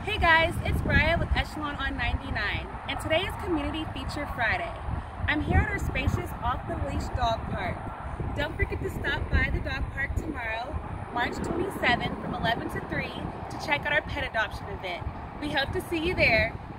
Hey guys, it's Brian with Echelon on 99, and today is Community Feature Friday. I'm here at our spacious off-the-leash dog park. Don't forget to stop by the dog park tomorrow, March 27th from 11 to 3 to check out our pet adoption event. We hope to see you there.